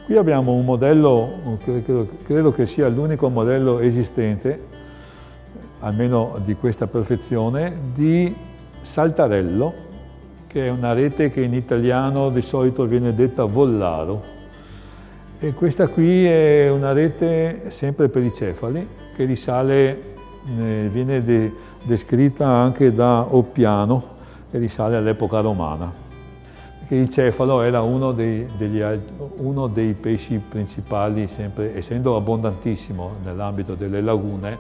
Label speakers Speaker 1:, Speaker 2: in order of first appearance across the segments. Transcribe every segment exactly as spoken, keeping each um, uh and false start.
Speaker 1: Qui abbiamo un modello, credo, credo che sia l'unico modello esistente, almeno di questa perfezione, di saltarello, che è una rete che in italiano di solito viene detta vollaro. E questa qui è una rete sempre per i cefali, che risale, eh, viene de, descritta anche da Oppiano, che risale all'epoca romana. Perché il cefalo era uno dei, degli, uno dei pesci principali, sempre, essendo abbondantissimo nell'ambito delle lagune,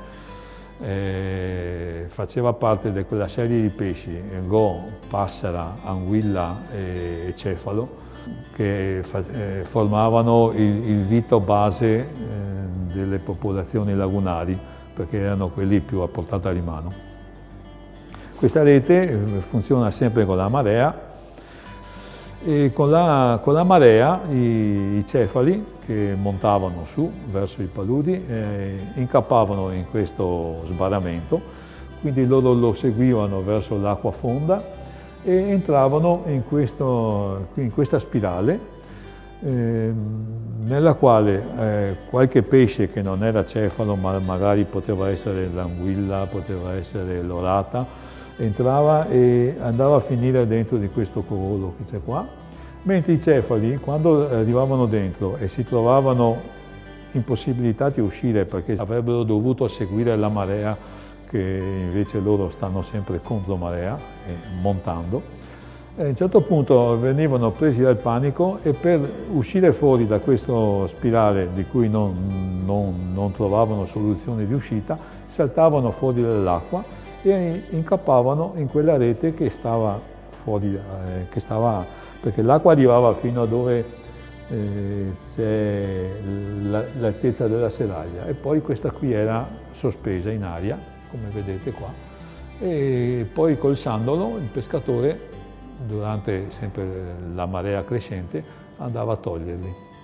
Speaker 1: eh, faceva parte di quella serie di pesci, go, passera, anguilla e cefalo, che fa, eh, formavano il, il vito base eh, delle popolazioni lagunari, perché erano quelli più a portata di mano. Questa rete funziona sempre con la marea, e con la, con la marea i, i cefali che montavano su verso i paludi eh, incappavano in questo sbarramento, quindi loro lo seguivano verso l'acqua fonda e entravano in, questo, in questa spirale eh, nella quale eh, qualche pesce che non era cefalo, ma magari poteva essere l'anguilla, poteva essere l'orata, entrava e andava a finire dentro di questo corolo che c'è qua, mentre i cefali, quando arrivavano dentro e si trovavano impossibilitati a uscire perché avrebbero dovuto seguire la marea, che invece loro stanno sempre contro marea, e montando, e a un certo punto venivano presi dal panico e per uscire fuori da questo spirale di cui non, non, non trovavano soluzione di uscita, saltavano fuori dall'acqua e incappavano in quella rete che stava fuori, eh, che stava, perché l'acqua arrivava fino a dove eh, c'è l'altezza della serraglia, e poi questa qui era sospesa in aria, come vedete qua, e poi col sandolo il pescatore, durante sempre la marea crescente, andava a toglierli.